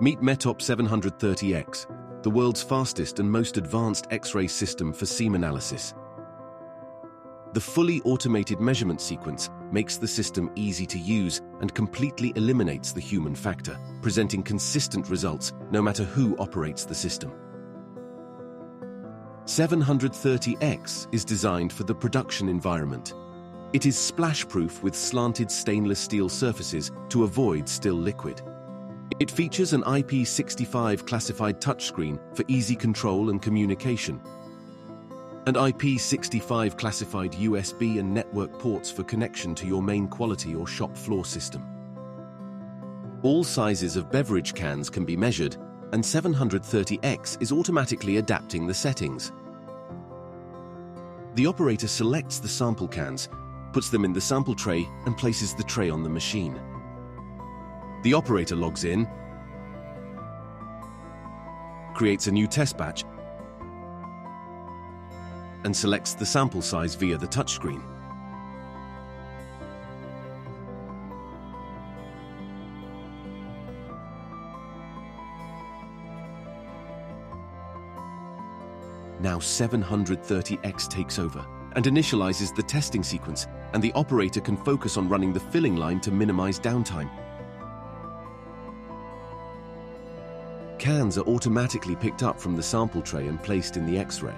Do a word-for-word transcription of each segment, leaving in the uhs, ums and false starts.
Meet Metop seven thirty X, the world's fastest and most advanced X-ray system for seam analysis. The fully automated measurement sequence makes the system easy to use and completely eliminates the human factor, presenting consistent results no matter who operates the system. seven thirty X is designed for the production environment. It is splash-proof with slanted stainless steel surfaces to avoid still liquid. It features an I P sixty-five classified touchscreen for easy control and communication, and I P sixty-five classified U S B and network ports for connection to your main quality or shop floor system. All sizes of beverage cans can be measured, and seven thirty X is automatically adapting the settings. The operator selects the sample cans, puts them in the sample tray, and places the tray on the machine. The operator logs in, creates a new test batch, and selects the sample size via the touchscreen. Now seven thirty X takes over and initializes the testing sequence, and the operator can focus on running the filling line to minimize downtime. Cans are automatically picked up from the sample tray and placed in the X-ray.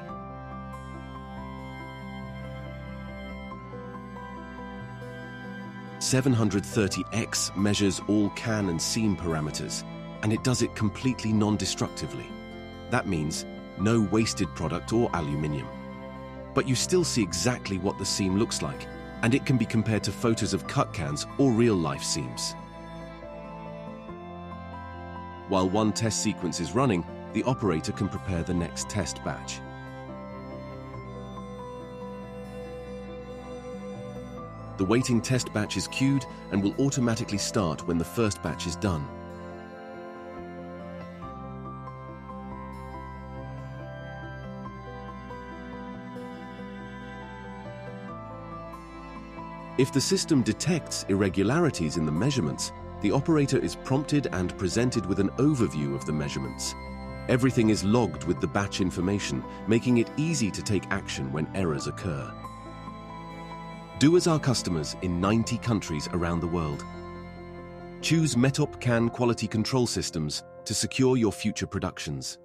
seven thirty X measures all can and seam parameters, and it does it completely non-destructively. That means no wasted product or aluminium. But you still see exactly what the seam looks like, and it can be compared to photos of cut cans or real-life seams. While one test sequence is running, the operator can prepare the next test batch. The waiting test batch is queued and will automatically start when the first batch is done. If the system detects irregularities in the measurements, the operator is prompted and presented with an overview of the measurements. Everything is logged with the batch information, making it easy to take action when errors occur. Do as our customers in ninety countries around the world. Choose Metop Can Quality Control Systems to secure your future productions.